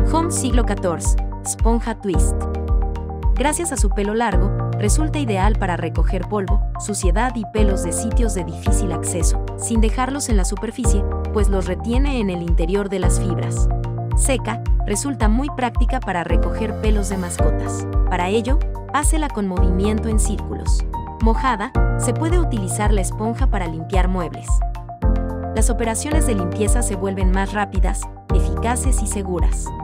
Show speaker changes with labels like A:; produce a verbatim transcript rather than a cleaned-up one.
A: Home siglo catorce, esponja Twist. Gracias a su pelo largo, resulta ideal para recoger polvo, suciedad y pelos de sitios de difícil acceso, sin dejarlos en la superficie, pues los retiene en el interior de las fibras. Seca, resulta muy práctica para recoger pelos de mascotas. Para ello, hácela con movimiento en círculos. Mojada, se puede utilizar la esponja para limpiar muebles. Las operaciones de limpieza se vuelven más rápidas, eficaces y seguras.